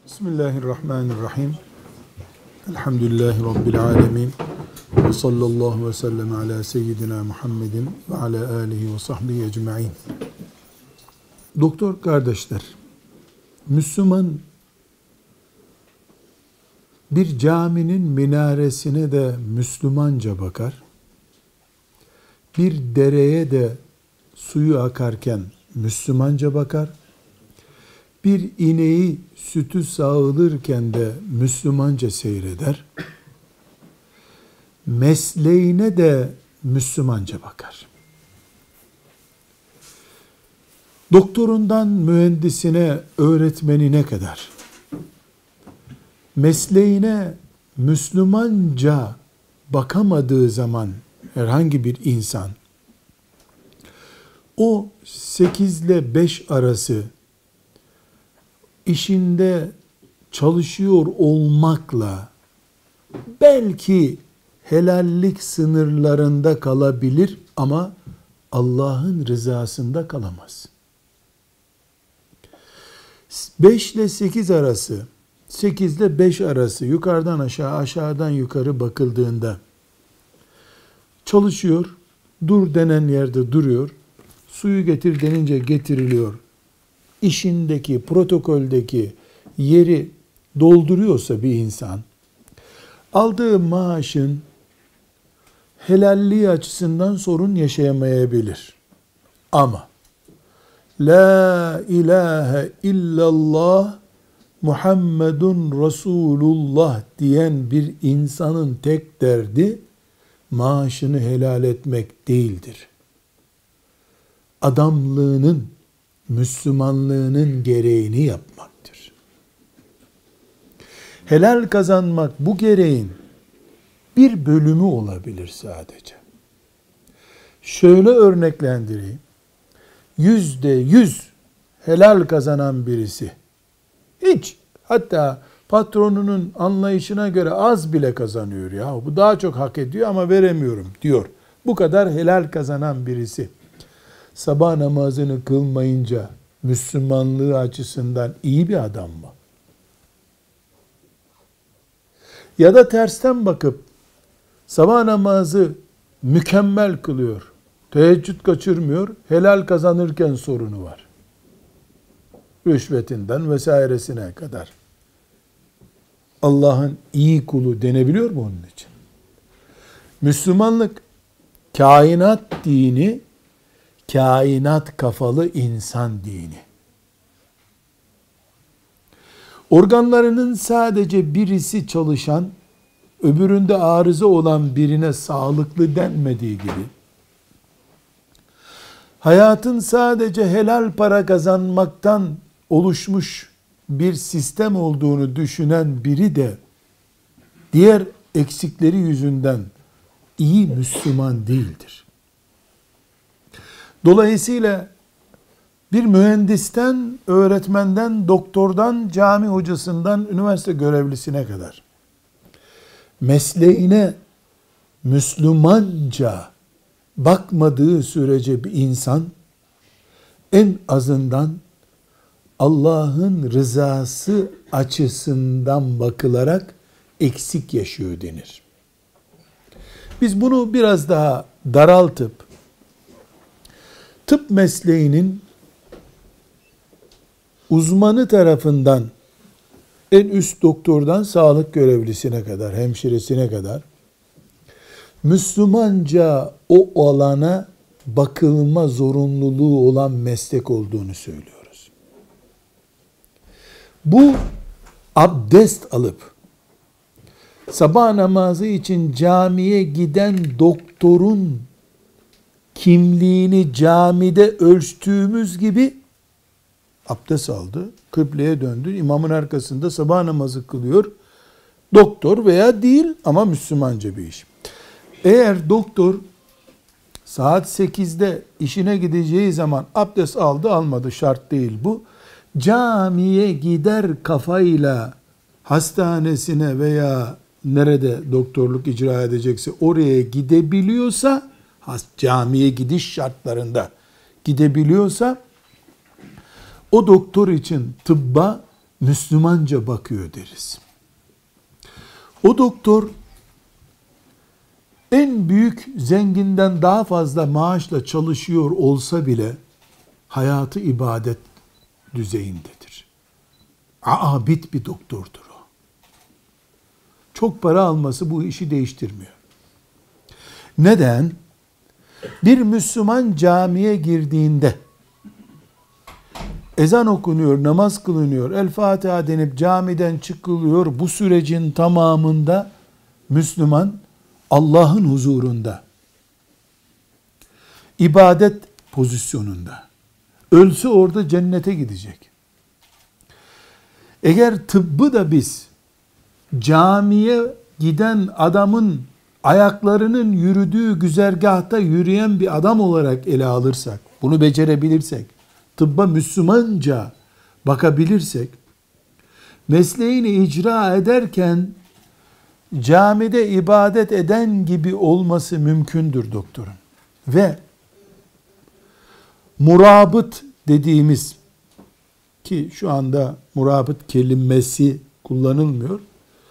Bismillahirrahmanirrahim. Elhamdülillahi Rabbil alemin. Ve sallallahu ve sellem ala seyyidina Muhammedin ve ala alihi ve sahbihi ecma'in. Doktor kardeşler, Müslüman bir caminin minaresine de Müslümanca bakar, bir dereye de suyu akarken Müslümanca bakar, bir ineği sütü sağılırken de Müslümanca seyreder, mesleğine de Müslümanca bakar. Doktorundan mühendisine, öğretmenine kadar mesleğine Müslümanca bakamadığı zaman herhangi bir insan, o 8 ile 5 arası işinde çalışıyor olmakla belki helallik sınırlarında kalabilir ama Allah'ın rızasında kalamaz. 5 ile 8 arası, 8 ile 5 arası, yukarıdan aşağı, aşağıdan yukarı bakıldığında çalışıyor, dur denen yerde duruyor, suyu getir denince getiriliyor, işindeki, protokoldeki yeri dolduruyorsa bir insan, aldığı maaşın helalliği açısından sorun yaşayamayabilir. Ama La ilahe illallah Muhammedun Resulullah diyen bir insanın tek derdi maaşını helal etmek değildir. Adamlığının, Müslümanlığının gereğini yapmaktır. Helal kazanmak bu gereğin bir bölümü olabilir sadece. Şöyle örneklendireyim. %100 helal kazanan birisi, hiç, hatta patronunun anlayışına göre az bile kazanıyor ya, bu daha çok hak ediyor ama veremiyorum diyor. Bu kadar helal kazanan birisi, sabah namazını kılmayınca Müslümanlığı açısından iyi bir adam mı? Ya da tersten bakıp sabah namazı mükemmel kılıyor, teheccüd kaçırmıyor, helal kazanırken sorunu var. Rüşvetinden vesairesine kadar. Allah'ın iyi kulu denebiliyor mu onun için? Müslümanlık, kainat dini, kainat kafalı insan dini. Organlarının sadece birisi çalışan, öbüründe arıza olan birine sağlıklı denmediği gibi, hayatın sadece helal para kazanmaktan oluşmuş bir sistem olduğunu düşünen biri de diğer eksikleri yüzünden iyi Müslüman değildir. Dolayısıyla bir mühendisten, öğretmenden, doktordan, cami hocasından, üniversite görevlisine kadar mesleğine Müslümanca bakmadığı sürece bir insan en azından Allah'ın rızası açısından bakılarak eksik yaşıyor denir. Biz bunu biraz daha daraltıp tıp mesleğinin uzmanı tarafından en üst doktordan sağlık görevlisine kadar, hemşiresine kadar Müslümanca o alana bakılma zorunluluğu olan meslek olduğunu söylüyoruz. Bu abdest alıp sabah namazı için camiye giden doktorun kimliğini camide ölçtüğümüz gibi abdest aldı, kıbleye döndü, imamın arkasında sabah namazı kılıyor. Doktor veya değil ama Müslümanca bir iş. Eğer doktor saat 8'de işine gideceği zaman abdest aldı almadı şart değil bu. Camiye gider kafayla hastanesine veya nerede doktorluk icra edecekse oraya gidebiliyorsa, camiye gidiş şartlarında gidebiliyorsa, o doktor için tıbba Müslümanca bakıyor deriz. O doktor en büyük zenginden daha fazla maaşla çalışıyor olsa bile hayatı ibadet düzeyindedir. Abid bir doktordur o. Çok para alması bu işi değiştirmiyor. Neden? Bir Müslüman camiye girdiğinde ezan okunuyor, namaz kılınıyor, El Fatiha denip camiden çıkılıyor. Bu sürecin tamamında Müslüman Allah'ın huzurunda, ibadet pozisyonunda. Ölse orada cennete gidecek. Eğer tıbbı da biz camiye giden adamın ayaklarının yürüdüğü güzergahta yürüyen bir adam olarak ele alırsak, bunu becerebilirsek, tıbba Müslümanca bakabilirsek, mesleğini icra ederken camide ibadet eden gibi olması mümkündür doktorun. Ve murabıt dediğimiz, ki şu anda murabıt kelimesi kullanılmıyor,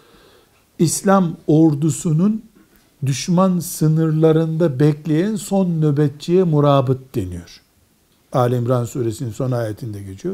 İslam ordusunun düşman sınırlarında bekleyen son nöbetçiye murabıt deniyor. Ali İmran suresinin son ayetinde geçiyor.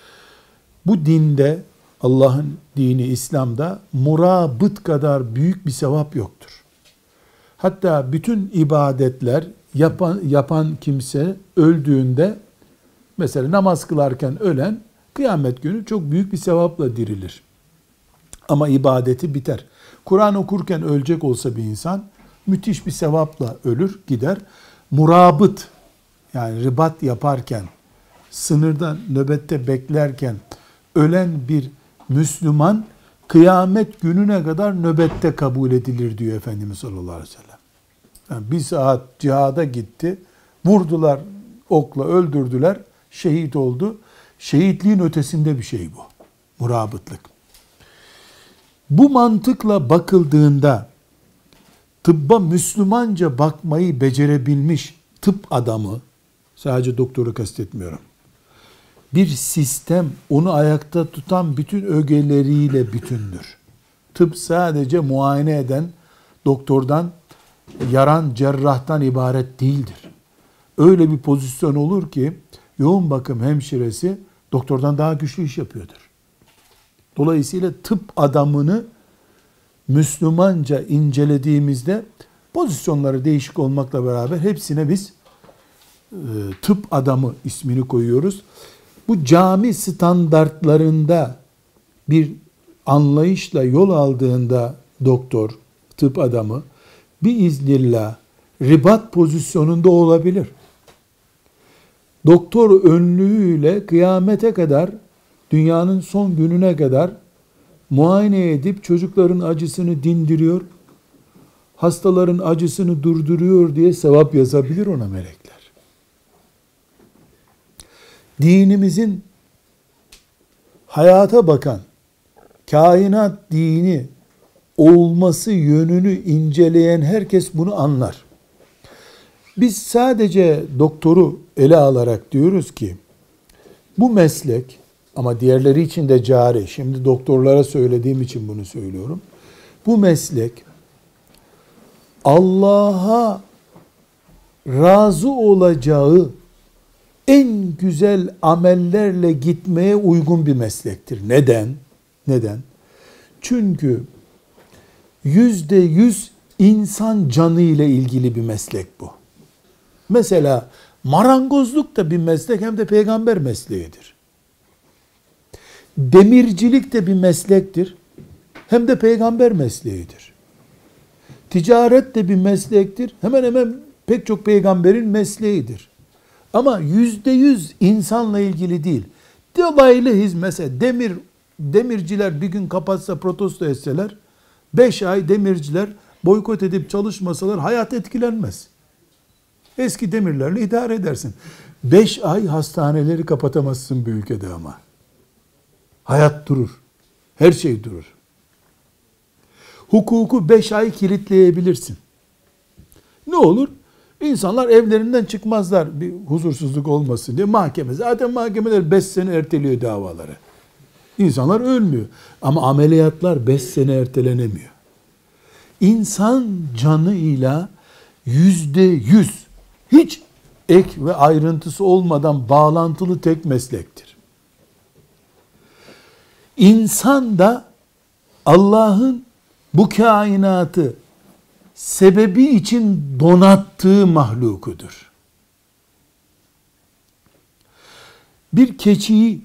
Bu dinde, Allah'ın dini İslam'da murabıt kadar büyük bir sevap yoktur. Hatta bütün ibadetler yapan kimse öldüğünde, mesela namaz kılarken ölen, kıyamet günü çok büyük bir sevapla dirilir. Ama ibadeti biter. Kur'an okurken ölecek olsa bir insan, müthiş bir sevapla ölür, gider. Murabıt, yani ribat yaparken, sınırda nöbette beklerken ölen bir Müslüman, kıyamet gününe kadar nöbette kabul edilir diyor Efendimiz sallallahu aleyhi ve sellem. Yani bir saat cihada gitti, vurdular okla, öldürdüler, şehit oldu. Şehitliğin ötesinde bir şey bu, murabıtlık. Bu mantıkla bakıldığında, tıbba Müslümanca bakmayı becerebilmiş tıp adamı, sadece doktoru kastetmiyorum, bir sistem onu ayakta tutan bütün ögeleriyle bütündür. Tıp sadece muayene eden doktordan, yaran cerrahtan ibaret değildir. Öyle bir pozisyon olur ki yoğun bakım hemşiresi doktordan daha güçlü iş yapıyordur. Dolayısıyla tıp adamını Müslümanca incelediğimizde pozisyonları değişik olmakla beraber hepsine biz tıp adamı ismini koyuyoruz. Bu cami standartlarında bir anlayışla yol aldığında doktor, tıp adamı biiznillah ribat pozisyonunda olabilir. Doktor önlüğüyle kıyamete kadar, dünyanın son gününe kadar muayene edip çocukların acısını dindiriyor, hastaların acısını durduruyor diye sevap yazabilir ona melekler. Dinimizin hayata bakan, kainat dini olması yönünü inceleyen herkes bunu anlar. Biz sadece doktoru ele alarak diyoruz ki, bu meslek, ama diğerleri için de cari, şimdi doktorlara söylediğim için bunu söylüyorum. Bu meslek, Allah'a razı olacağı en güzel amellerle gitmeye uygun bir meslektir. Neden? Neden? Çünkü %100 insan canı ile ilgili bir meslek bu. Mesela marangozluk da bir meslek, hem de peygamber mesleğidir. Demircilik de bir meslektir, hem de peygamber mesleğidir. Ticaret de bir meslektir, hemen hemen pek çok peygamberin mesleğidir. Ama %100 insanla ilgili değil. Dolaylı hizmet, mesela demirciler bir gün kapatsa, protesto etseler, 5 ay demirciler boykot edip çalışmasalar hayat etkilenmez. Eski demirlerle idare edersin. 5 ay hastaneleri kapatamazsın bir ülkede ama. Hayat durur. Her şey durur. Hukuku 5 ay kilitleyebilirsin. Ne olur? İnsanlar evlerinden çıkmazlar bir huzursuzluk olmasın diye. Mahkeme, zaten mahkemeler 5 sene erteliyor davaları. İnsanlar ölmüyor. Ama ameliyatlar 5 sene ertelenemiyor. İnsan canıyla %100 hiç ek ve ayrıntısı olmadan bağlantılı tek meslektir. İnsan da Allah'ın bu kainatı sebebi için donattığı mahlukudur. Bir keçiyi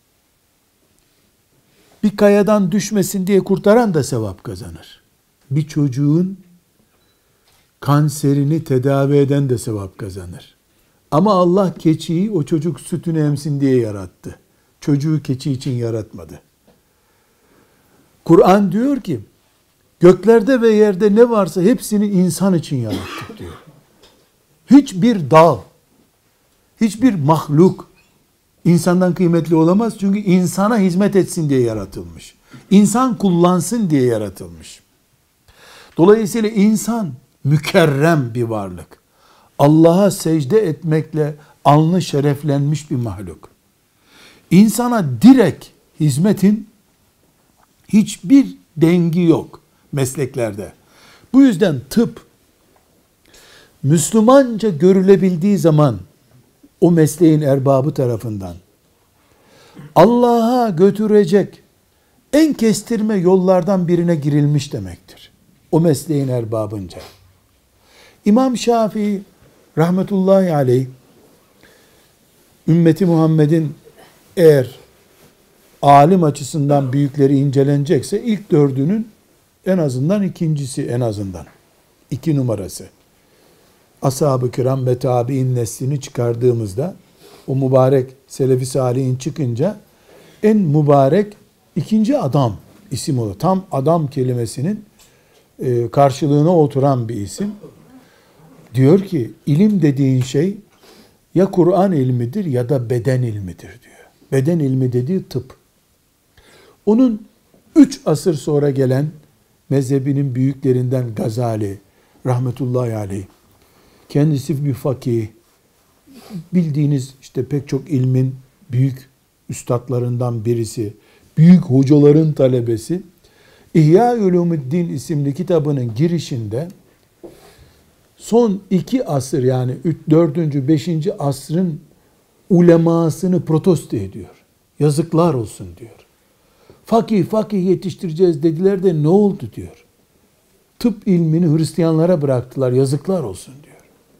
bir kayadan düşmesin diye kurtaran da sevap kazanır. Bir çocuğun kanserini tedavi eden de sevap kazanır. Ama Allah keçiyi o çocuk sütünü emsin diye yarattı. Çocuğu keçi için yaratmadı. Kur'an diyor ki, göklerde ve yerde ne varsa hepsini insan için yarattık diyor. Hiçbir dal, hiçbir mahluk insandan kıymetli olamaz. Çünkü insana hizmet etsin diye yaratılmış. İnsan kullansın diye yaratılmış. Dolayısıyla insan mükerrem bir varlık. Allah'a secde etmekle alnı şereflenmiş bir mahluk. İnsana direkt hizmetin hiçbir dengi yok mesleklerde. Bu yüzden tıp Müslümanca görülebildiği zaman o mesleğin erbabı tarafından Allah'a götürecek en kestirme yollardan birine girilmiş demektir. O mesleğin erbabınca. İmam Şafii rahmetullahi aleyh, ümmeti Muhammed'in eğer alim açısından büyükleri incelenecekse ilk dördünün en azından ikincisi, en azından 2 numarası. Ashab-ı kiram ve tabi'in neslini çıkardığımızda o mübarek Selefi Salih'in çıkınca en mübarek ikinci adam isim olur. Tam adam kelimesinin karşılığına oturan bir isim. Diyor ki ilim dediğin şey ya Kur'an ilmidir ya da beden ilmidir diyor. Beden ilmi dediği tıp. Onun 3 asır sonra gelen mezhebinin büyüklerinden Gazali rahmetullahi aleyh, kendisi bir fakih, bildiğiniz işte pek çok ilmin büyük üstadlarından birisi, büyük hocaların talebesi, İhya-ül-Ulumuddin isimli kitabının girişinde son 2 asır yani 4. 5. asrın ulemasını protesto ediyor. Yazıklar olsun diyor. Fakih yetiştireceğiz dediler de ne oldu diyor. Tıp ilmini Hristiyanlara bıraktılar, yazıklar olsun diyor.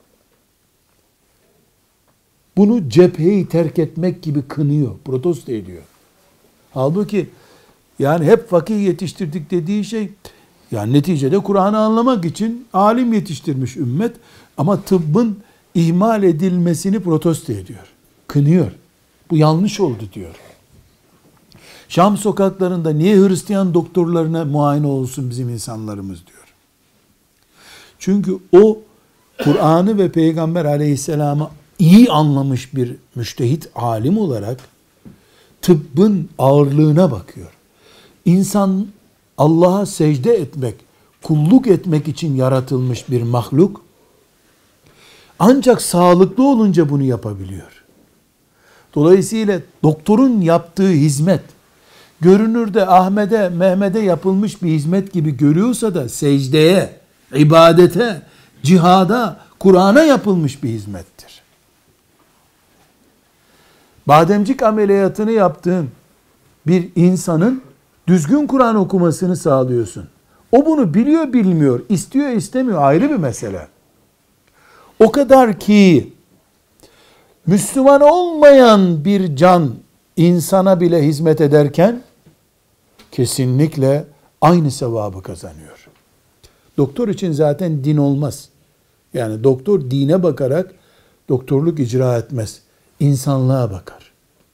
Bunu cepheyi terk etmek gibi kınıyor, protesto ediyor. Halbuki yani hep fakih yetiştirdik dediği şey, yani neticede Kur'an'ı anlamak için alim yetiştirmiş ümmet, ama tıbbın ihmal edilmesini protesto ediyor. Kınıyor. Bu yanlış oldu diyor. Şam sokaklarında niye Hristiyan doktorlarına muayene olsun bizim insanlarımız diyor. Çünkü o Kur'an'ı ve Peygamber aleyhisselamı iyi anlamış bir müştehit alim olarak tıbbın ağırlığına bakıyor. İnsan Allah'a secde etmek, kulluk etmek için yaratılmış bir mahluk. Ancak sağlıklı olunca bunu yapabiliyor. Dolayısıyla doktorun yaptığı hizmet, görünürde Ahmet'e, Mehmet'e yapılmış bir hizmet gibi görüyorsa da secdeye, ibadete, cihada, Kur'an'a yapılmış bir hizmettir. Bademcik ameliyatını yaptığın bir insanın düzgün Kur'an okumasını sağlıyorsun. O bunu biliyor bilmiyor, istiyor istemiyor ayrı bir mesele. O kadar ki Müslüman olmayan bir can insana bile hizmet ederken kesinlikle aynı sevabı kazanıyor. Doktor için zaten din olmaz. Yani doktor dine bakarak doktorluk icra etmez. İnsanlığa bakar.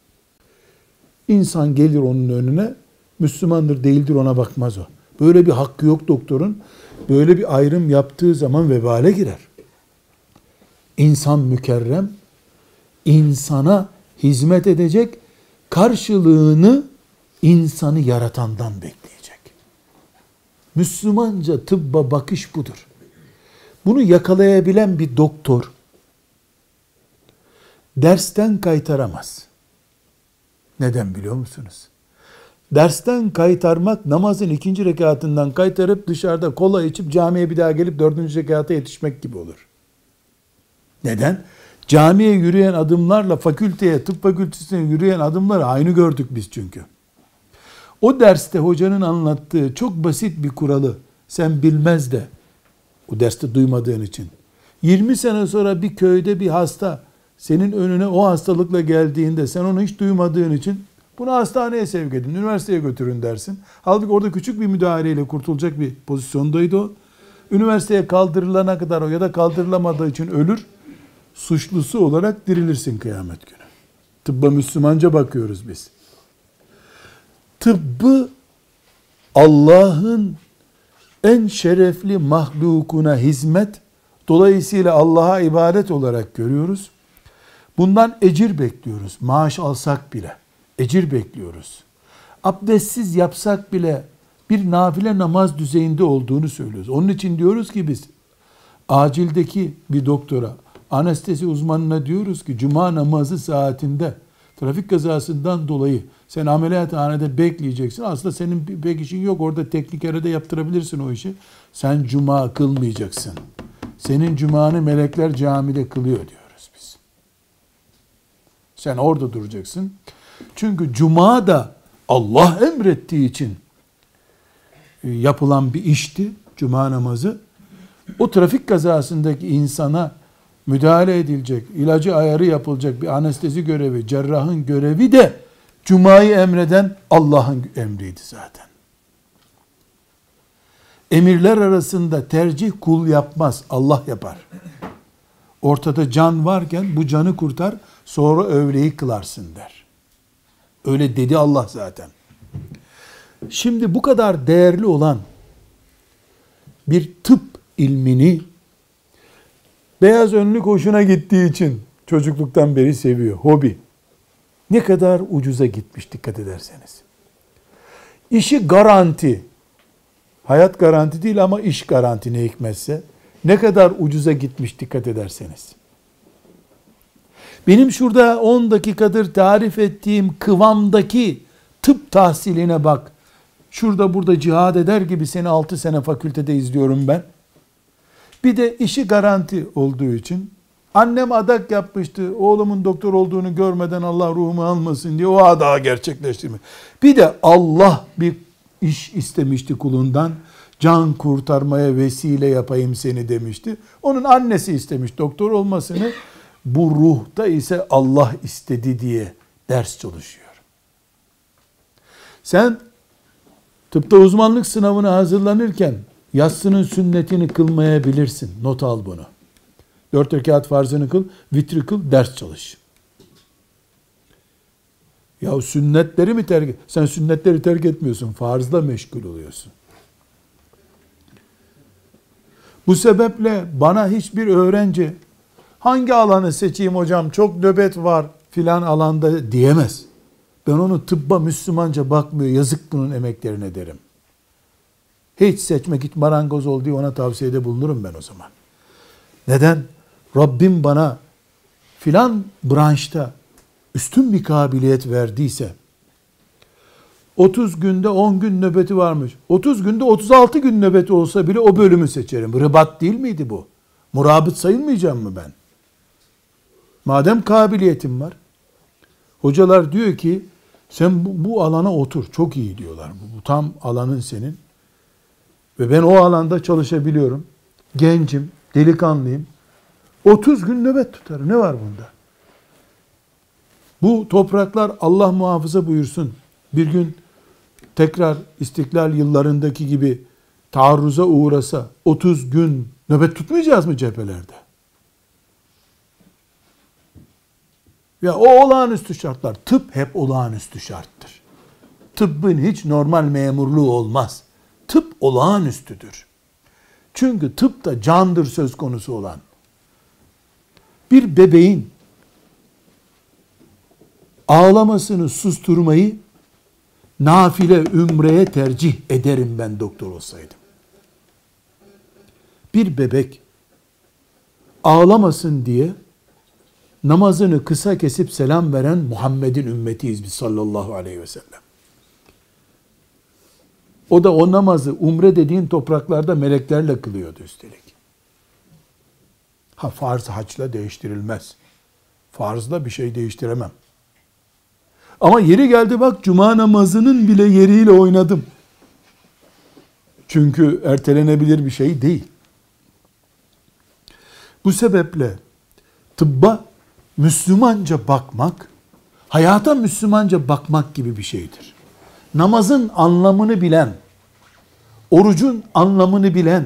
İnsan gelir onun önüne, Müslümandır değildir ona bakmaz o. Böyle bir hakkı yok doktorun. Böyle bir ayrım yaptığı zaman vebale girer. İnsan mükerrem, insana hizmet edecek, karşılığını insanı yaratandan bekleyecek. Müslümanca tıbba bakış budur. Bunu yakalayabilen bir doktor dersten kaytaramaz. Neden biliyor musunuz? Dersten kaytarmak, namazın 2. rekatından kaytarıp dışarıda kola içip camiye bir daha gelip 4. rekata yetişmek gibi olur. Neden? Camiye yürüyen adımlarla fakülteye, tıp fakültesine yürüyen adımları aynı gördük biz çünkü. O derste hocanın anlattığı çok basit bir kuralı sen bilmez de, o derste duymadığın için, 20 sene sonra bir köyde bir hasta senin önüne o hastalıkla geldiğinde sen onu hiç duymadığın için bunu hastaneye sevk edin, üniversiteye götürün dersin. Halbuki orada küçük bir müdahaleyle kurtulacak bir pozisyondaydı o. Üniversiteye kaldırılana kadar o ya da kaldırılamadığı için ölür. Suçlusu olarak dirilirsin kıyamet günü. Tıbba Müslümanca bakıyoruz biz. Tıbbı Allah'ın en şerefli mahlukuna hizmet, dolayısıyla Allah'a ibadet olarak görüyoruz. Bundan ecir bekliyoruz. Maaş alsak bile ecir bekliyoruz. Abdestsiz yapsak bile bir nafile namaz düzeyinde olduğunu söylüyoruz. Onun için diyoruz ki biz acildeki bir doktora, anestezi uzmanına diyoruz ki cuma namazı saatinde trafik kazasından dolayı sen ameliyathanede bekleyeceksin. Aslında senin pek işin yok. Orada teknikerede yaptırabilirsin o işi. Sen cuma kılmayacaksın. Senin cumanı melekler camide kılıyor diyoruz biz. Sen orada duracaksın. Çünkü cuma da Allah emrettiği için yapılan bir işti. Cuma namazı. O trafik kazasındaki insana müdahale edilecek, ilacı ayarı yapılacak bir anestezi görevi, cerrahın görevi de Cuma'yı emreden Allah'ın emriydi zaten. Emirler arasında tercih kul yapmaz, Allah yapar. Ortada can varken bu canı kurtar, sonra öğleyi kılarsın der. Öyle dedi Allah zaten. Şimdi bu kadar değerli olan bir tıp ilmini beyaz önlük hoşuna gittiği için çocukluktan beri seviyor. Hobi. Ne kadar ucuza gitmiş dikkat ederseniz. İşi garanti. Hayat garanti değil ama iş garanti ne hikmetse. Ne kadar ucuza gitmiş dikkat ederseniz. Benim şurada 10 dakikadır tarif ettiğim kıvamdaki tıp tahsiline bak. Şurada burada cihad eder gibi seni 6 sene fakültede izliyorum ben. Bir de işi garanti olduğu için annem adak yapmıştı. Oğlumun doktor olduğunu görmeden Allah ruhumu almasın diye o adağı gerçekleştirme. Bir de Allah bir iş istemişti kulundan. Can kurtarmaya vesile yapayım seni demişti. Onun annesi istemiş doktor olmasını. Bu ruhta ise Allah istedi diye ders çalışıyor. Sen tıpta uzmanlık sınavına hazırlanırken yatsının sünnetini kılmayabilirsin. Not al bunu. 4 rekat farzını kıl, vitri kıl, ders çalış. Ya sünnetleri mi terk et? Sen sünnetleri terk etmiyorsun. Farzla meşgul oluyorsun. Bu sebeple bana hiçbir öğrenci hangi alanı seçeyim hocam çok nöbet var filan alanda diyemez. Ben onu tıbba Müslümanca bakmıyor. Yazık bunun emeklerine derim. Hiç seçmek, hiç marangoz ol diye ona tavsiyede bulunurum ben o zaman. Neden? Rabbim bana filan branşta üstün bir kabiliyet verdiyse 30 günde 10 gün nöbeti varmış. 30 günde 36 gün nöbeti olsa bile o bölümü seçerim. Rıbat değil miydi bu? Murabıt sayılmayacağım mı ben? Madem kabiliyetim var. Hocalar diyor ki sen bu alana otur. Çok iyi diyorlar. Bu tam alanın senin. Ve ben o alanda çalışabiliyorum. Gencim, delikanlıyım. 30 gün nöbet tutarım. Ne var bunda? Bu topraklar Allah muhafaza buyursun. Bir gün tekrar İstiklal yıllarındaki gibi taarruza uğrasa 30 gün nöbet tutmayacağız mı cephelerde? Ya o olağanüstü şartlar. Tıp hep olağanüstü şarttır. Tıbbın hiç normal memurluğu olmaz. Tıp olağanüstüdür. Çünkü tıpta candır söz konusu olan. Bir bebeğin ağlamasını susturmayı nafile ümreye tercih ederim ben doktor olsaydım. Bir bebek ağlamasın diye namazını kısa kesip selam veren Muhammed'in ümmetiyiz biz sallallahu aleyhi ve sellem. O da o namazı umre dediğin topraklarda meleklerle kılıyordu üstelik. Farz haçla değiştirilmez. Farzla bir şey değiştiremem. Ama yeri geldi bak cuma namazının bile yeriyle oynadım. Çünkü ertelenebilir bir şey değil. Bu sebeple tıbba Müslümanca bakmak, hayata Müslümanca bakmak gibi bir şeydir. Namazın anlamını bilen, orucun anlamını bilen,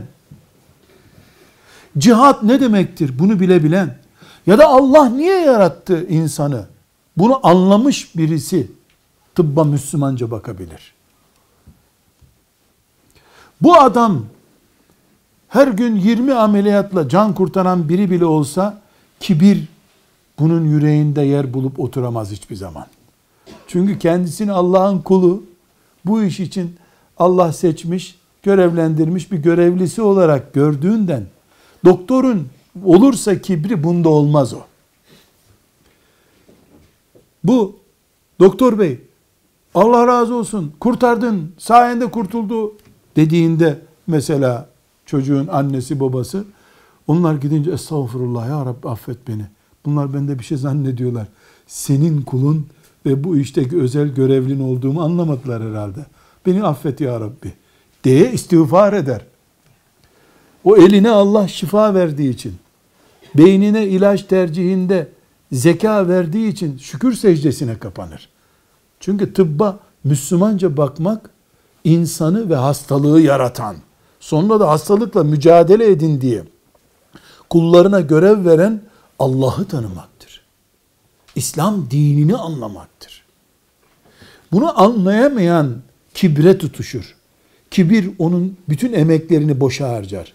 cihat ne demektir bunu bilebilen ya da Allah niye yarattı insanı bunu anlamış birisi tıbba Müslümanca bakabilir. Bu adam her gün 20 ameliyatla can kurtaran biri bile olsa kibir bunun yüreğinde yer bulup oturamaz hiçbir zaman. Çünkü kendisini Allah'ın kulu, bu iş için Allah seçmiş, görevlendirmiş bir görevlisi olarak gördüğünden doktorun olursa kibri bunda olmaz o. Bu doktor bey Allah razı olsun kurtardın sayende kurtuldu dediğinde mesela çocuğun annesi babası onlar gidince estağfurullah ya Rabbi affet beni. Bunlar bende bir şey zannediyorlar. Senin kulun ve bu işteki özel görevlin olduğumu anlamadılar herhalde. Beni affet ya Rabbi diye istiğfar eder. O eline Allah şifa verdiği için, beynine ilaç tercihinde zeka verdiği için şükür secdesine kapanır. Çünkü tıbba Müslümanca bakmak, insanı ve hastalığı yaratan, sonra da hastalıkla mücadele edin diye kullarına görev veren Allah'ı tanımaktır. İslam dinini anlamaktır. Bunu anlayamayan kibre tutuşur. Kibir onun bütün emeklerini boşa harcar.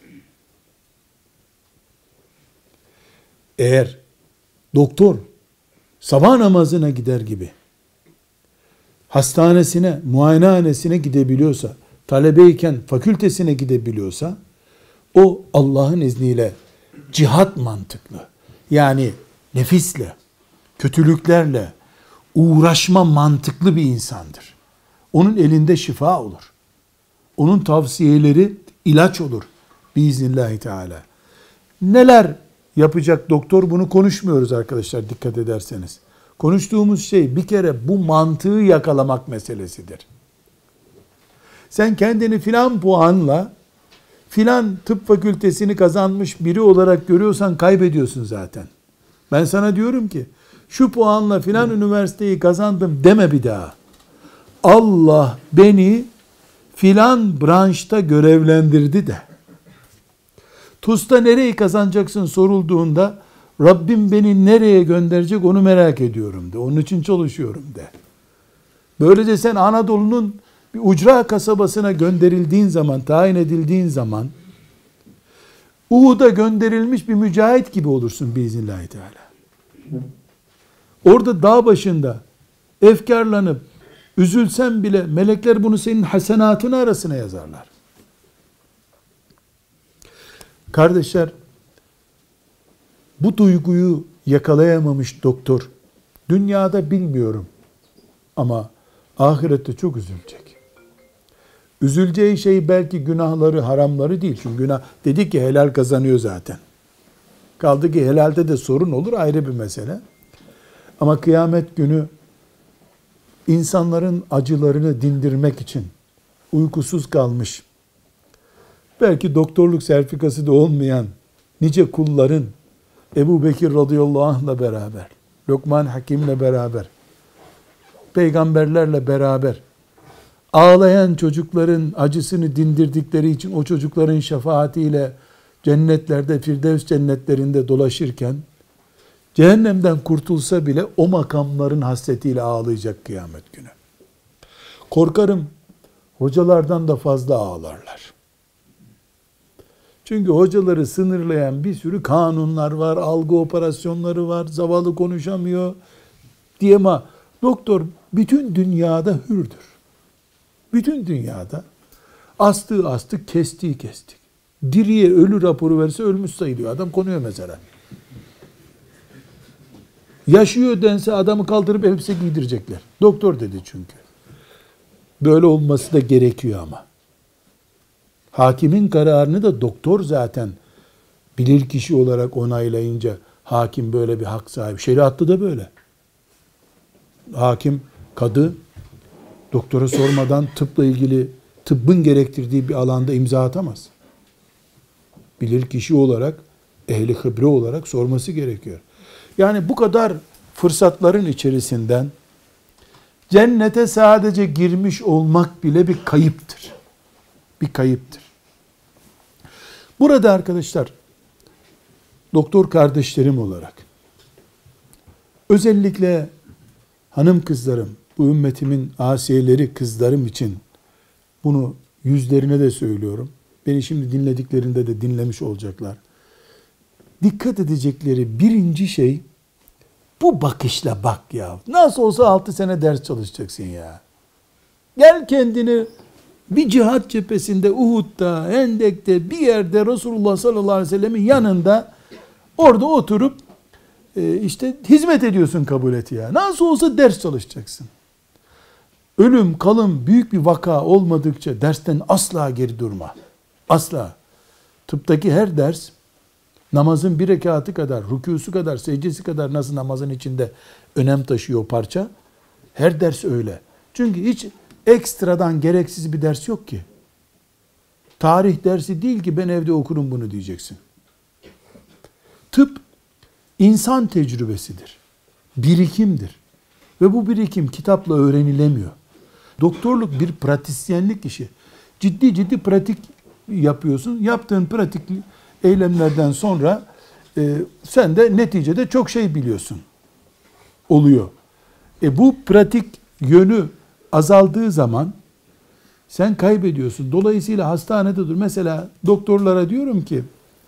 Eğer doktor sabah namazına gider gibi hastanesine, muayenehanesine gidebiliyorsa, talebeyken fakültesine gidebiliyorsa, o Allah'ın izniyle cihat mantıklı, yani nefisle, kötülüklerle uğraşma mantıklı bir insandır. Onun elinde şifa olur. Onun tavsiyeleri ilaç olur biiznillahü teala. Neler yapacak doktor bunu konuşmuyoruz arkadaşlar dikkat ederseniz. Konuştuğumuz şey bir kere bu mantığı yakalamak meselesidir. Sen kendini filan puanla filan tıp fakültesini kazanmış biri olarak görüyorsan kaybediyorsun zaten. Ben sana diyorum ki şu puanla filan üniversiteyi kazandım deme bir daha. Allah beni filan branşta görevlendirdi de. TUS'ta nereyi kazanacaksın sorulduğunda Rabbim beni nereye gönderecek onu merak ediyorum de. Onun için çalışıyorum de. Böylece sen Anadolu'nun bir ucra kasabasına gönderildiğin zaman, tayin edildiğin zaman Uhud'a gönderilmiş bir mücahit gibi olursun biiznillahü teala. Orada dağ başında efkarlanıp üzülsen bile melekler bunu senin hasenatın arasına yazarlar. Kardeşler, bu duyguyu yakalayamamış doktor, dünyada bilmiyorum ama ahirette çok üzülecek. Üzüleceği şey belki günahları, haramları değil. Çünkü günah dedik ki helal kazanıyor zaten. Kaldı ki helalde de sorun olur ayrı bir mesele. Ama kıyamet günü insanların acılarını dindirmek için uykusuz kalmış, belki doktorluk sertifikası da olmayan nice kulların Ebu Bekir radıyallahu anh'la beraber, Lokman Hakim'le beraber, peygamberlerle beraber ağlayan çocukların acısını dindirdikleri için o çocukların şefaatiyle cennetlerde, Firdevs cennetlerinde dolaşırken cehennemden kurtulsa bile o makamların hasretiyle ağlayacak kıyamet günü. Korkarım hocalardan da fazla ağlarlar. Çünkü hocaları sınırlayan bir sürü kanunlar var, algı operasyonları var, zavallı konuşamıyor diye ama doktor bütün dünyada hürdür. Bütün dünyada astığı astık, kestiği kestik. Diriye ölü raporu verse ölmüş sayılıyor. Adam konuyor mesela. Yaşıyor dense adamı kaldırıp elbise giydirecekler. Doktor dedi çünkü. Böyle olması da gerekiyor ama. Hakimin kararını da doktor zaten bilirkişi olarak onaylayınca hakim böyle bir hak sahibi. Şeriatta da böyle. Hakim, kadı doktora sormadan tıpla ilgili, tıbbın gerektirdiği bir alanda imza atamaz. Bilirkişi olarak, ehli hıbre olarak sorması gerekiyor. Yani bu kadar fırsatların içerisinden cennete sadece girmiş olmak bile bir kayıptır. Bir kayıptır. Burada arkadaşlar, doktor kardeşlerim olarak, özellikle hanım kızlarım, bu ümmetimin asiyeleri kızlarım için bunu yüzlerine de söylüyorum. Beni şimdi dinlediklerinde de dinlemiş olacaklar. Dikkat edecekleri birinci şey, bu bakışla bak ya. Nasıl olsa 6 sene ders çalışacaksın ya. Gel kendini bir cihat cephesinde, Uhud'da, Hendek'te bir yerde Resulullah sallallahu aleyhi ve sellemin yanında orada oturup işte hizmet ediyorsun kabul et ya. Nasıl olsa ders çalışacaksın. Ölüm, kalım, büyük bir vaka olmadıkça dersten asla geri durma. Asla. Tıptaki her ders namazın bir rekatı kadar, rükûsu kadar, secdesi kadar nasıl namazın içinde önem taşıyor parça. Her ders öyle. Çünkü hiç ekstradan gereksiz bir ders yok ki. Tarih dersi değil ki ben evde okurum bunu diyeceksin. Tıp insan tecrübesidir. Birikimdir. Ve bu birikim kitapla öğrenilemiyor. Doktorluk bir pratisyenlik işi. Ciddi ciddi pratik yapıyorsun. Yaptığın pratik eylemlerden sonra sen de neticede çok şey biliyorsun. Oluyor. Bu pratik yönü azaldığı zaman sen kaybediyorsun. Dolayısıyla hastanede dur. Mesela doktorlara diyorum ki,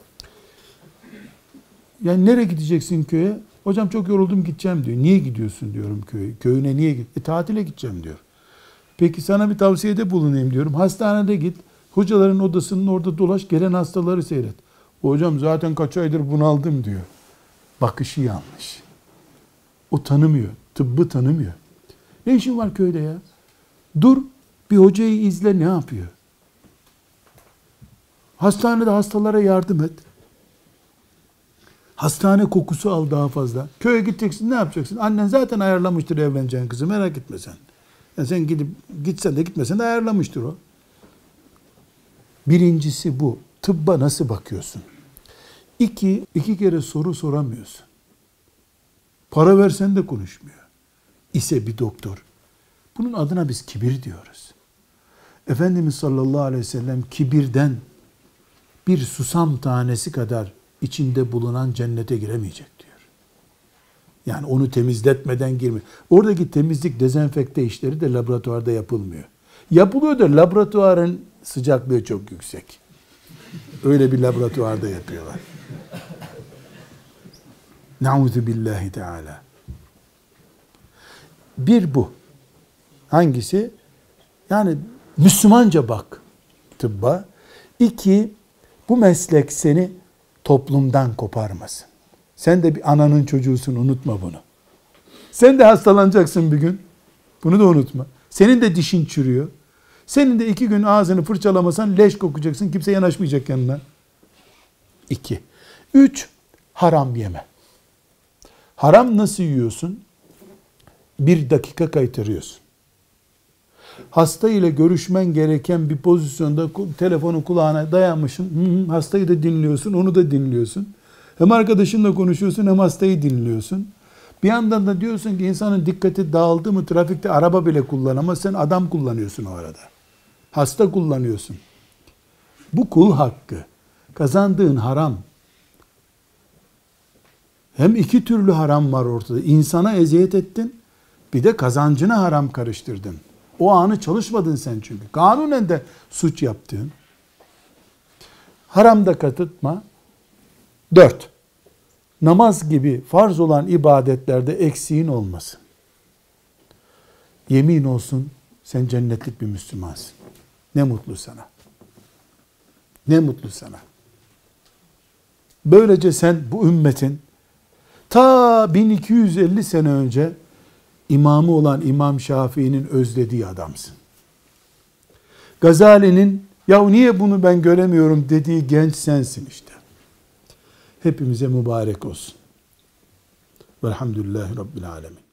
yani nereye gideceksin köye? Hocam çok yoruldum gideceğim diyor. Niye gidiyorsun diyorum köye. Köyüne niye git? Tatile gideceğim diyor. Peki sana bir tavsiyede bulunayım diyorum. Hastanede git. Hocaların odasının orada dolaş. Gelen hastaları seyret. Hocam zaten kaç aydır bunaldım diyor. Bakışı yanlış. O tanımıyor. Tıbbı tanımıyor. Ne işin var köyde ya? Dur bir hocayı izle ne yapıyor? Hastanede hastalara yardım et. Hastane kokusu al daha fazla. Köye gideceksin ne yapacaksın? Annen zaten ayarlamıştır evleneceğin kızı merak etme sen. Yani sen gitsen de gitmesen de ayarlamıştır o. Birincisi bu. Tıbba nasıl bakıyorsun? İki kere soru soramıyorsun. Para versen de konuşmuyor. İse bir doktor. Bunun adına biz kibir diyoruz. Efendimiz sallallahu aleyhi ve sellem kibirden bir susam tanesi kadar içinde bulunan cennete giremeyecek diyor. Yani onu temizletmeden girmiyor. Oradaki temizlik, dezenfekte işleri de laboratuvarda yapılmıyor. Yapılıyor da laboratuvarın sıcaklığı çok yüksek. Öyle bir laboratuvarda yapıyorlar. Nauzu billahi teala. Bir bu. Hangisi? Yani Müslümanca bak tıbba. İki, bu meslek seni toplumdan koparmasın. Sen de bir ananın çocuğusun, unutma bunu. Sen de hastalanacaksın bir gün. Bunu da unutma. Senin de dişin çürüyor. Senin de 2 gün ağzını fırçalamasan leş kokacaksın. Kimse yanaşmayacak yanına. 2. 3. Haram yeme. Haram nasıl yiyorsun? 1 dakika kaytarıyorsun. Hasta ile görüşmen gereken bir pozisyonda telefonu kulağına dayanmışsın. Hastayı da dinliyorsun, onu da dinliyorsun. Hem arkadaşınla konuşuyorsun hem hastayı dinliyorsun. Bir yandan da diyorsun ki insanın dikkati dağıldı mı trafikte araba bile kullanamaz. Sen adam kullanıyorsun o arada. Hasta kullanıyorsun. Bu kul hakkı. Kazandığın haram. Hem 2 türlü haram var ortada. İnsana eziyet ettin. Bir de kazancına haram karıştırdın. O anı çalışmadın sen çünkü. Kanunen de suç yaptın. Haramda katıtma. 4. Namaz gibi farz olan ibadetlerde eksiğin olmasın. Yemin olsun sen cennetlik bir Müslümansın. Ne mutlu sana. Ne mutlu sana. Böylece sen bu ümmetin ta 1250 sene önce imamı olan İmam Şafii'nin özlediği adamsın. Gazali'nin Ya niye bunu ben göremiyorum dediği genç sensin işte. Hepimize mübarek olsun. Velhamdülillahi Rabbil Alemin.